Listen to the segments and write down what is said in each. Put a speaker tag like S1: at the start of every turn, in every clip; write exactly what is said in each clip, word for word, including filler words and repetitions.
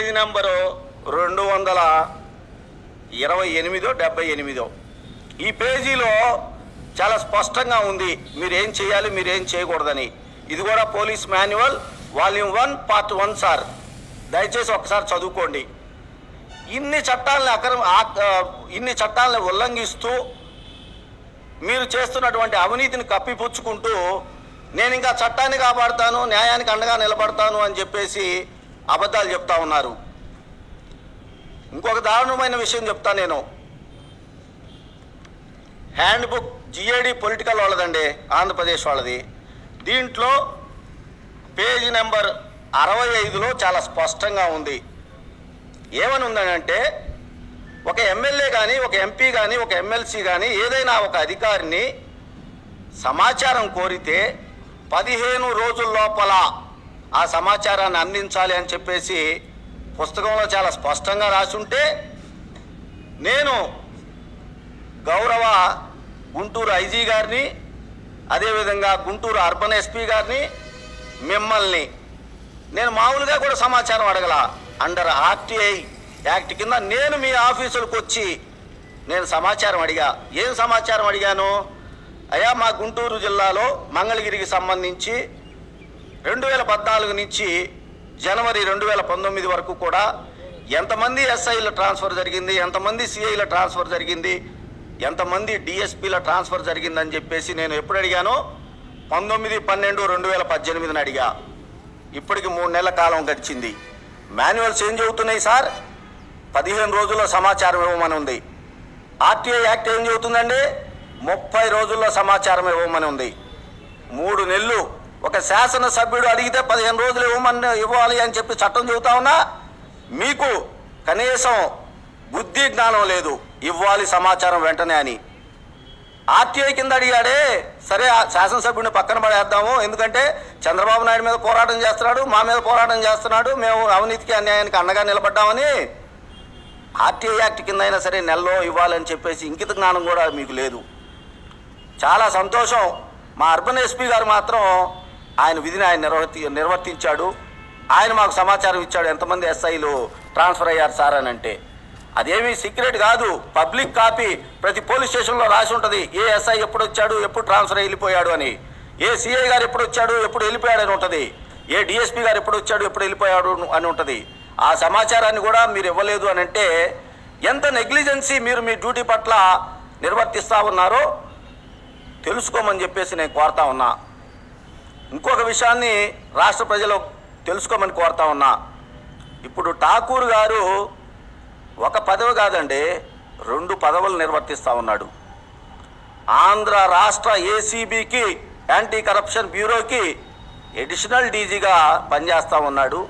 S1: Page number రెండు వందల ఇరవై ఎనిమిదో డెబ్బై ఎనిమిదో ఈ పేజీలో చాలా స్పష్టంగా ఉంది మీరేం చేయాలి మీరేం చేయకూడదని. ఇది కూడా police manual volume one part one sir, దయచేసి ఒకసారి చదువుకోండి. ఇన్ని చట్టాలని అక్రమ ఇన్ని చట్టాలను ఉల్లంఘిస్తూ మీరు చేస్తున్నటువంటి అవినీతిని కప్పిపుచ్చుకుంటూ నేను ఇంకా చట్టాన్ని కాపాడుతాను, న్యాయానికి అండగా నిలబడతాను అని చెప్పేసి అబద్ధాలు చెప్తా ఉన్నారు. ఇంకొక దారుణమైన విషయం చెప్తా నేను. హ్యాండ్ బుక్ జిఏడి పొలిటికల్ వాళ్ళదండి, ఆంధ్రప్రదేశ్ వాళ్ళది. దీంట్లో పేజీ నెంబర్ అరవై ఐదులో చాలా స్పష్టంగా ఉంది. ఏమని ఉందనంటే, ఒక ఎమ్మెల్యే కానీ ఒక ఎంపీ కానీ ఒక ఎమ్మెల్సీ కానీ ఏదైనా ఒక అధికారిని సమాచారం కోరితే పదిహేను రోజుల లోపల ఆ సమాచారాన్ని అందించాలి అని చెప్పేసి పుస్తకంలో చాలా స్పష్టంగా రాసి ఉంటే, నేను గౌరవ గుంటూరు ఐజీ గారిని, అదేవిధంగా గుంటూరు అర్బన్ ఎస్పీ గారిని, మిమ్మల్ని నేను మామూలుగా కూడా సమాచారం అడగల. అండర్ ఆర్టీఐ యాక్ట్ కింద నేను మీ ఆఫీసులకు వచ్చి నేను సమాచారం అడిగా. ఏం సమాచారం అడిగాను? అయ్యా, మా గుంటూరు జిల్లాలో మంగళగిరికి సంబంధించి రెండు వేల పద్నాలుగు నుంచి జనవరి రెండు వేల పంతొమ్మిది వరకు కూడా ఎంతమంది ఎస్ఐల ట్రాన్స్ఫర్ జరిగింది, ఎంతమంది సిఐల ట్రాన్స్ఫర్ జరిగింది, ఎంతమంది డిఎస్పీల ట్రాన్స్ఫర్ జరిగిందని చెప్పేసి నేను ఎప్పుడు అడిగాను? పంతొమ్మిది పన్నెండు రెండు వేల పద్దెనిమిదిని అడిగా. ఇప్పటికి మూడు నెలల కాలం గడిచింది. మాన్యువల్స్ ఏం చెబుతున్నాయి సార్? పదిహేను రోజుల్లో సమాచారం ఇవ్వమని ఉంది. ఆర్టీఐ యాక్ట్ ఏం చెబుతుందండి? ముప్పై రోజుల్లో సమాచారం ఇవ్వమని ఉంది. మూడు నెలలు ఒక శాసనసభ్యుడు అడిగితే పదిహేను రోజులు ఇవ్వమని ఇవ్వాలి అని చెప్పి చట్టం చెబుతా ఉన్నా, మీకు కనీసం బుద్ధి జ్ఞానం లేదు, ఇవ్వాలి సమాచారం వెంటనే అని. ఆర్టీఐ కింద అడిగాడే, సరే శాసనసభ్యుడిని పక్కన పడేద్దాము, ఎందుకంటే చంద్రబాబు నాయుడు మీద పోరాటం చేస్తున్నాడు, మా మీద పోరాటం చేస్తున్నాడు, మేము అవినీతికి అన్యాయానికి అండగా నిలబడ్డామని ఆర్టీఐ యాక్ట్ కింద అయినా సరే నెలలో ఇవ్వాలని చెప్పేసి ఇంకిత జ్ఞానం కూడా మీకు లేదు. చాలా సంతోషం. మా అర్బన్ ఎస్పీ గారు మాత్రం ఆయన విధిని ఆయన నిర్వర్తి నిర్వర్తించాడు ఆయన మాకు సమాచారం ఇచ్చాడు ఎంతమంది ఎస్ఐలు ట్రాన్స్ఫర్ అయ్యారు సార్ అని. అంటే అదేమీ సీక్రెట్ కాదు, పబ్లిక్ కాపీ ప్రతి పోలీస్ స్టేషన్లో రాసి ఉంటుంది. ఏ ఎస్ఐ ఎప్పుడు వచ్చాడు, ఎప్పుడు ట్రాన్స్ఫర్ వెళ్ళిపోయాడు అని, ఏ సిఐ గారు ఎప్పుడు వచ్చాడు, ఎప్పుడు వెళ్ళిపోయాడు అని ఉంటుంది, ఏ డిఎస్పీ గారు ఎప్పుడు వచ్చాడు, ఎప్పుడు వెళ్ళిపోయాడు అని ఉంటుంది. ఆ సమాచారాన్ని కూడా మీరు ఇవ్వలేదు అని అంటే ఎంత నెగ్లిజెన్సీ మీరు మీ డ్యూటీ పట్ల నిర్వర్తిస్తూ ఉన్నారో తెలుసుకోమని చెప్పేసి నేను కోరుతా ఉన్నా. ఇంకొక విషయాన్ని రాష్ట్ర ప్రజలు తెలుసుకోమని కోరుతా ఉన్నా. ఇప్పుడు ఠాకూర్ గారు ఒక పదవి కాదండి, రెండు పదవులు నిర్వర్తిస్తూ ఉన్నాడు. ఆంధ్ర రాష్ట్ర ఏసీబీకి, యాంటీ కరప్షన్ బ్యూరోకి అడిషనల్ డీజీగా పనిచేస్తూ ఉన్నాడు.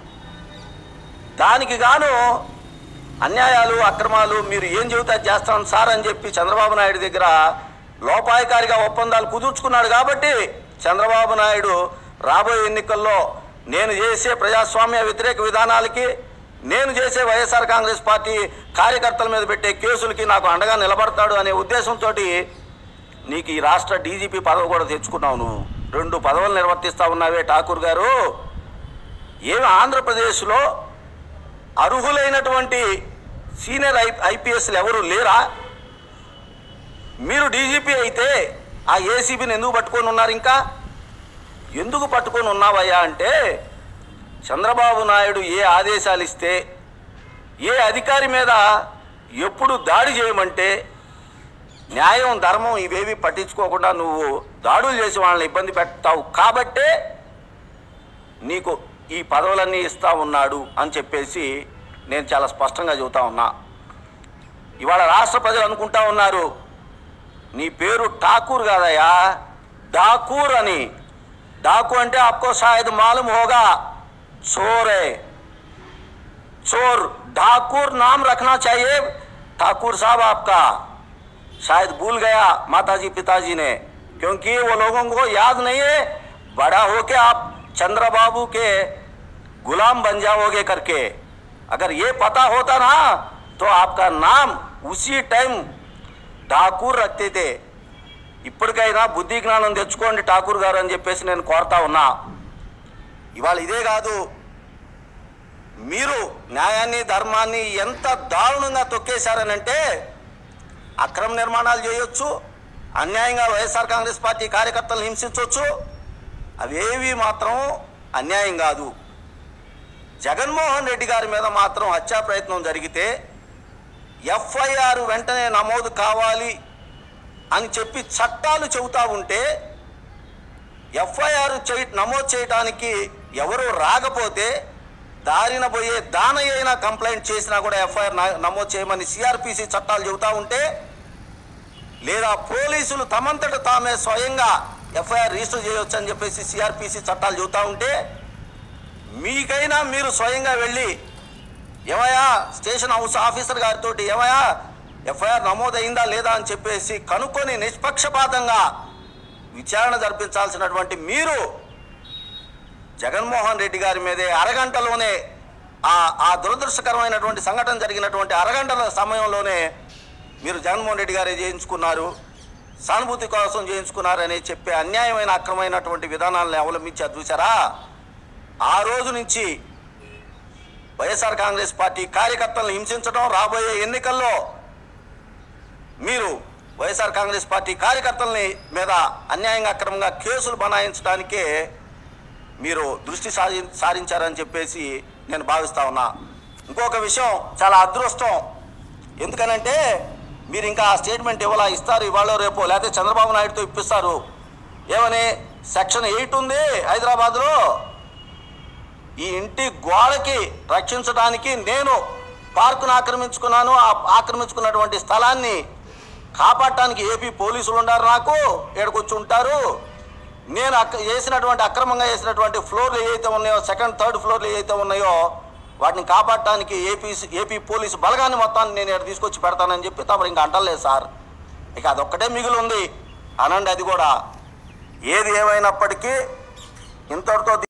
S1: దానికి గాను అన్యాయాలు అక్రమాలు మీరు ఏం చెబితే చేస్తాను సార్ అని చెప్పి చంద్రబాబు నాయుడు దగ్గర లోపాయకారిగా ఒప్పందాలు కుదుర్చుకున్నాడు. కాబట్టి చంద్రబాబు నాయుడు రాబోయే ఎన్నికల్లో నేను చేసే ప్రజాస్వామ్య వ్యతిరేక విధానాలకి, నేను చేసే వైఎస్ఆర్ కాంగ్రెస్ పార్టీ కార్యకర్తల మీద పెట్టే కేసులకి నాకు అండగా నిలబడతాడు అనే ఉద్దేశంతో నీకు ఈ రాష్ట్ర డీజీపీ పదవి కూడా తెచ్చుకున్నావు. నువ్వు రెండు పదవులు నిర్వర్తిస్తూ ఉన్నావే ఠాకూర్ గారు. ఏమి ఆంధ్రప్రదేశ్లో అర్హులైనటువంటి సీనియర్ ఐ ఐపీఎస్లు ఎవరు లేరా? మీరు డీజీపీ అయితే ఆ ఏసీబీని ఎందుకు పట్టుకొని ఉన్నారు? ఇంకా ఎందుకు పట్టుకొని ఉన్నావయ్యా అంటే, చంద్రబాబు నాయుడు ఏ ఆదేశాలు ఇస్తే, ఏ అధికారి మీద ఎప్పుడు దాడి చేయమంటే న్యాయం ధర్మం ఇవేవి పట్టించుకోకుండా నువ్వు దాడులు చేసి వాళ్ళని ఇబ్బంది పెడతావు కాబట్టే నీకు ఈ పదవులన్నీ ఇస్తా ఉన్నాడు అని చెప్పేసి నేను చాలా స్పష్టంగా చెబుతా ఉన్నా. ఇవాళ రాష్ట్ర ప్రజలు అనుకుంటా ఉన్నారు నీ పేరు ఠాకూర్ కాదయ్యా, డాకూర్ అని. डाकू अंटे आपको शायद मालूम होगा, चोर है, चोर। ठाकुर नाम रखना चाहिए ठाकुर साहब आपका, शायद भूल गया माताजी पिताजी ने, क्योंकि वो लोगों को याद नहीं है बड़ा होके आप चंद्रबाबू के गुलाम बन जाओगे करके। अगर ये पता होता ना तो आपका नाम उसी टाइम ठाकुर रखते थे। ఇప్పటికైనా బుద్ధి జ్ఞానం తెచ్చుకోండి ఠాకూర్ గారు అని చెప్పేసి నేను కోరుతా ఉన్నా. ఇవాళ ఇదే కాదు, మీరు న్యాయాన్ని ధర్మాన్ని ఎంత దారుణంగా తొక్కేశారనంటే అక్రమ నిర్మాణాలు చేయొచ్చు, అన్యాయంగా వైఎస్ఆర్ కాంగ్రెస్ పార్టీ కార్యకర్తలను హింసించవచ్చు, అవేవి మాత్రం అన్యాయం కాదు. జగన్మోహన్ రెడ్డి గారి మీద మాత్రం హత్యా ప్రయత్నం జరిగితే ఎఫ్ఐఆర్ వెంటనే నమోదు కావాలి అని చెప్పి చట్టాలు చెబుతూ ఉంటే ఎఫ్ఐఆర్ చేయ నమోదు చేయడానికి ఎవరు రాకపోతే దారిన పోయే దానయ్య అయినా కంప్లైంట్ చేసినా కూడా ఎఫ్ఐఆర్ నమోదు చేయమని సిఆర్పిసి చట్టాలు చెబుతూ ఉంటే, లేదా పోలీసులు తమంతట తామే స్వయంగా ఎఫ్ఐఆర్ రిజిస్టర్ చేయవచ్చు అని చెప్పేసి సిఆర్పిసి చట్టాలు చెబుతూ ఉంటే, మీకైనా మీరు స్వయంగా వెళ్ళి ఏమయ్యా స్టేషన్ హౌస్ ఆఫీసర్ గారితో ఏమయ్యా ఎఫ్ఐఆర్ నమోదైందా లేదా అని చెప్పేసి కనుక్కొని నిష్పక్షపాతంగా విచారణ జరిపించాల్సినటువంటి మీరు జగన్మోహన్ రెడ్డి గారి మీదే అరగంటలోనే ఆ ఆ దురదృష్టకరమైనటువంటి సంఘటన జరిగినటువంటి అరగంటల సమయంలోనే మీరు జగన్మోహన్ రెడ్డి గారే చేయించుకున్నారు, సానుభూతి కోసం చేయించుకున్నారని చెప్పే అన్యాయమైన అక్రమైనటువంటి విధానాలను అవలంబించారు చూసారా. ఆ రోజు నుంచి వైఎస్ఆర్ కాంగ్రెస్ పార్టీ కార్యకర్తలను హింసించడం, రాబోయే ఎన్నికల్లో మీరు వైఎస్ఆర్ కాంగ్రెస్ పార్టీ కార్యకర్తలని మీద అన్యాయంగా అక్రమంగా కేసులు బనాయించడానికే మీరు దృష్టి సారి సారించారని చెప్పేసి నేను భావిస్తా ఉన్నా. ఇంకొక విషయం చాలా అదృష్టం, ఎందుకనంటే మీరు ఇంకా స్టేట్మెంట్ ఇవ్వాలా, ఇస్తారు ఇవాళ రేపో, లేకపోతే చంద్రబాబు నాయుడుతో ఇప్పిస్తారు. ఏమని సెక్షన్ ఎయిట్ ఉంది హైదరాబాద్లో, ఈ ఇంటి గోడకి రక్షించడానికి నేను పార్కును ఆక్రమించుకున్నాను, ఆ ఆక్రమించుకున్నటువంటి స్థలాన్ని కాపాడటానికి ఏపీ పోలీసులు ఉన్నారు, నాకు ఏడుకొచ్చి ఉంటారు. నేను అక్క చేసినటువంటి అక్రమంగా చేసినటువంటి ఫ్లోర్లు ఏవైతే ఉన్నాయో, సెకండ్ థర్డ్ ఫ్లోర్లు ఏవైతే ఉన్నాయో వాటిని కాపాడటానికి ఏపీ ఏపీ పోలీసు బలగాన్ని మొత్తాన్ని నేను ఇక్కడ తీసుకొచ్చి పెడతానని చెప్పి తమరు ఇంకా అంటలేదు సార్. ఇక అదొక్కటే మిగిలి ఉంది అనండి. అది కూడా ఏది ఏమైనప్పటికీ ఇంతటితో